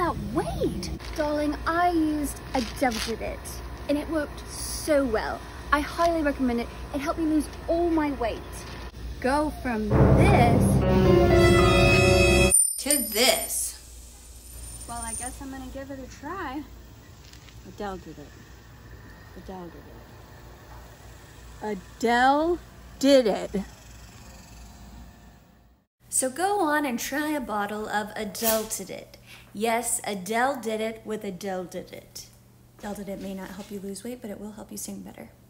that weight? Darling, I used Adeledidit and it worked so well. I highly recommend it. It helped me lose all my weight. Go from this to this. Well, I guess I'm gonna give it a try. Adele did it. Adele did it. Adele did it. So go on and try a bottle of Adeledidit. Yes, Adele did it with Adeledidit. Adeledidit may not help you lose weight, but it will help you sing better.